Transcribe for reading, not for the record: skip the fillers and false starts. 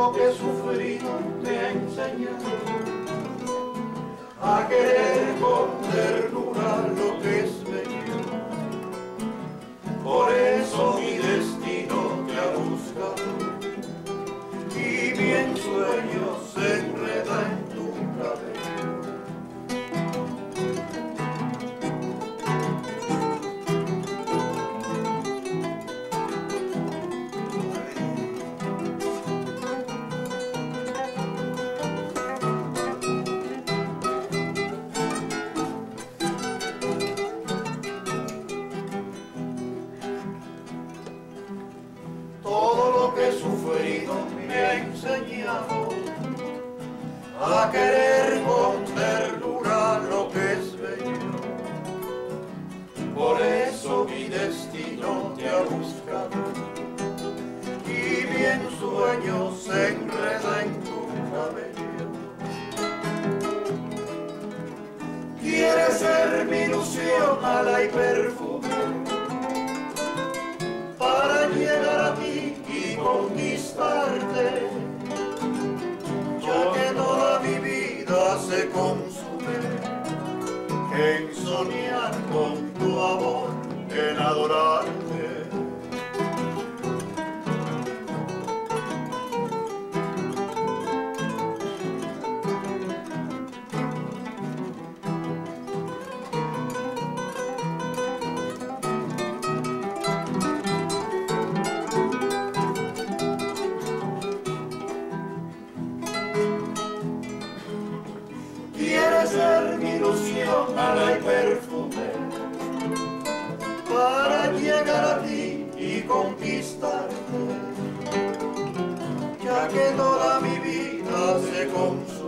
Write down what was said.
lo que he sufrido te ha enseñado a querer con ternura lo que es bello. Por eso mi destino te ha buscado y mi ensueño se enreda en tu cabello. Todo lo que he sufrido me ha enseñado a querer con ternura lo que es bello. Por eso mi destino te ha buscado y mi ensueño se enreda en tu cabello. Quieres ser mi ilusión, ala y perfume para llegar a ti y conquistarte, ya que toda mi vida se consume en soñar con tu amor, en adorarte. Quieres ser mi ilusión, ala y perfume para llegar a ti y conquistarte, ya que toda mi vida se consume